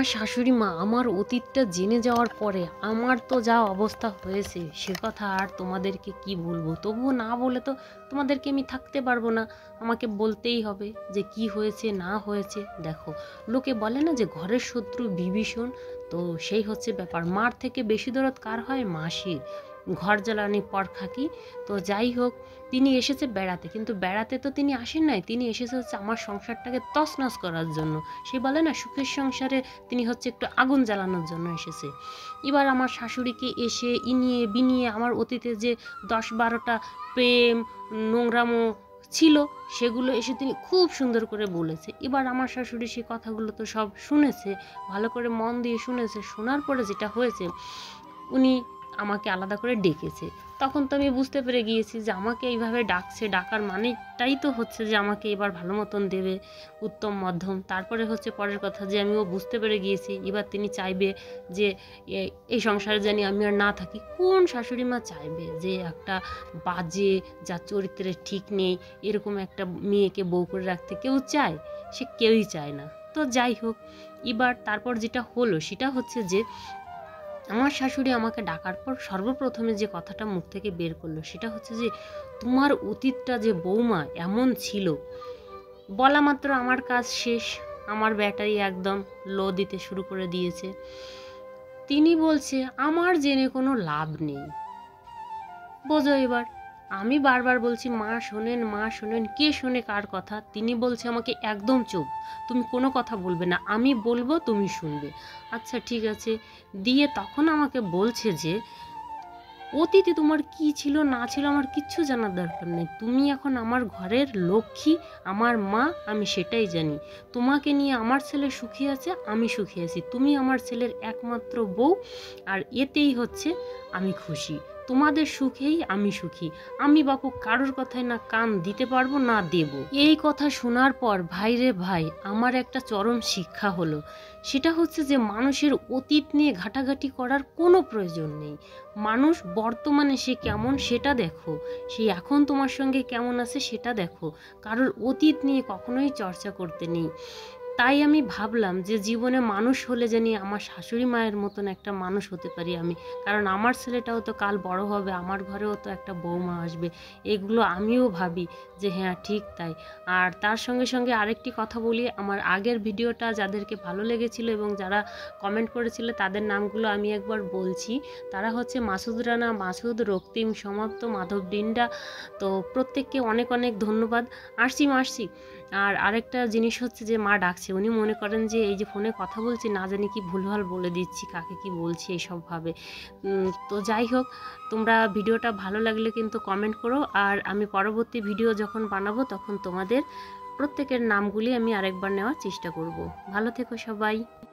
আমার শাশুড়ি মা আমার অতীতটা জেনে যাওয়ার পরে আমার তো যা অবস্থা হয়েছে সে কথা আর তোমাদেরকে কি বলবো। তবুও না বলে তো তোমাদেরকে আমি থাকতে পারবো না, আমাকে বলতেই হবে যে কি হয়েছে না হয়েছে। দেখো, লোকে বলে না যে ঘরের শত্রু বিভীষণ, তো সেই হচ্ছে ব্যাপার। মার থেকে বেশি দরদ কার হয়? মাসির। ঘর জ্বালানি পর খাকি। তো যাই হোক, তিনি এসেছে বেড়াতে, কিন্তু বেড়াতে তো তিনি আসেন নাই, তিনি এসেছে হচ্ছে আমার সংসারটাকে তছনছ করার জন্য। সে বলে না সুখের সংসারে তিনি হচ্ছে একটু আগুন জ্বালানোর জন্য এসেছে। এবার আমার শাশুড়িকে এসে ইনিয়ে বিনিয়ে আমার অতীতে যে 10-12টা প্রেম নোংরামো ছিল সেগুলো এসে তিনি খুব সুন্দর করে বলেছে। এবার আমার শাশুড়ি সে কথাগুলো তো সব শুনেছে, ভালো করে মন দিয়ে শুনেছে। শোনার পরে যেটা হয়েছে, উনি আমাকে আলাদা করে ডেকেছে। তখন তো আমি বুঝতে পেরে গিয়েছি যে আমাকে এইভাবে ডাকছে, ডাকার মানেটাই তো হচ্ছে যে আমাকে এবার ভালো মতন দেবে, উত্তম মধ্যম। তারপরে হচ্ছে পরের কথা যে আমিও বুঝতে পেরে গিয়েছি এবার তিনি চাইবে যে এই সংসারে জানি আমি আর না থাকি। কোন শাশুড়ি মা চাইবে যে একটা বাজে, যার চরিত্রের ঠিক নেই, এরকম একটা মেয়েকে বউ করে রাখতে? কেউ চায়? সে কেউই চায় না। তো যাই হোক, এবার তারপর যেটা হলো সেটা হচ্ছে যে আমার শাশুড়ি আমাকে ডাকার পর সর্বপ্রথমে যে কথাটা মুখ থেকে বের করলো সেটা হচ্ছে যে তোমার অতীতটা যে বৌমা এমন ছিল। বলা মাত্র আমার কাজ শেষ, আমার ব্যাটারি একদম লো দিতে শুরু করে দিয়েছে। তিনি বলছে আমার জেনে কোনো লাভ নেই। বোঝো এবার। আমি বারবার বলছি মা শোনেন, মা শোনেন। কে শোনে কার কথা? তিনি বলছে আমাকে একদম চুপ, তুমি কোনো কথা বলবে না, আমি বলবো তুমি শুনবে। আচ্ছা ঠিক আছে। দিয়ে তখন আমাকে বলছে যে অতীতে তোমার কি ছিল না ছিল আমার কিচ্ছু জানার দরকার নেই, তুমি এখন আমার ঘরের লক্ষ্মী, আমার মা, আমি সেটাই জানি। তোমাকে নিয়ে আমার ছেলে সুখী আছে, আমি সুখী আছি, তুমি আমার ছেলের একমাত্র বউ, আর এতেই হচ্ছে আমি খুশি। তোমাদের সুখেই আমি সুখী। আমি বাপু কারোর কথায় না কান দিতে পারবো না দেব। এই কথা শোনার পর ভাই রে ভাই, আমার একটা চরম শিক্ষা হলো। সেটা হচ্ছে যে মানুষের অতীত নিয়ে ঘাটাঘাটি করার কোনো প্রয়োজন নেই। মানুষ বর্তমানে সে কেমন সেটা দেখো, সে এখন তোমার সঙ্গে কেমন আছে সেটা দেখো, কারোর অতীত নিয়ে কখনোই চর্চা করতে নেই। তাই আমি ভাবলাম যে জীবনে মানুষ হলে জানি আমার শাশুড়ি মায়ের মতন একটা মানুষ হতে পারি আমি। কারণ আমার ছেলেটাও তো কাল বড় হবে, আমার ঘরেও তো একটা বৌমা আসবে। এগুলো আমিও ভাবি যে হ্যাঁ ঠিক তাই। আর তার সঙ্গে সঙ্গে আরেকটি কথা বলি, আমার আগের ভিডিওটা যাদেরকে ভালো লেগেছিল এবং যারা কমেন্ট করেছিল তাদের নামগুলো আমি একবার বলছি। তারা হচ্ছে মাসুদ রানা, মাসুদ, রক্তিম, সমাপ্ত, মাধব ডিন্ডা। তো প্রত্যেককে অনেক অনেক ধন্যবাদ। আসছি। আর আরেকটা জিনিস হচ্ছে যে মা ডাকছে, উনি মনে করেন যে এই যে ফোনে কথা বলছি না জানি কি ভুলভাল বলে দিচ্ছি, কাকে কি বলছি এইসব ভাবে। তো যাই হোক, তোমরা ভিডিওটা ভালো লাগলে কিন্তু কমেন্ট করো। আর আমি পরবর্তী ভিডিও যখন বানাবো তখন তোমাদের প্রত্যেকের নামগুলি আমি আরেকবার নেওয়ার চেষ্টা করব। ভালো থেকো সবাই।